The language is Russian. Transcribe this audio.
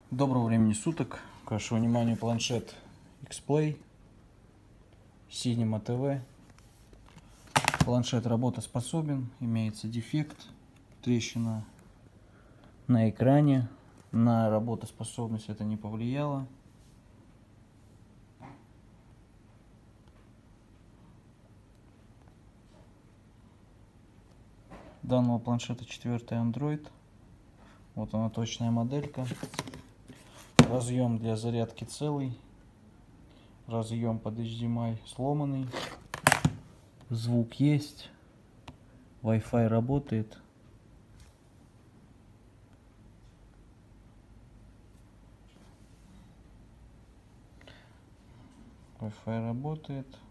Доброго времени суток. К вашему вниманию планшет X-Play Cinema TV. Планшет работоспособен, имеется дефект, трещина на экране. На работоспособность это не повлияло. Данного планшета 4-й Android. Вот она, точная моделька. Разъем для зарядки целый. Разъем под HDMI сломанный. Звук есть. Wi-Fi работает. Wi-Fi работает.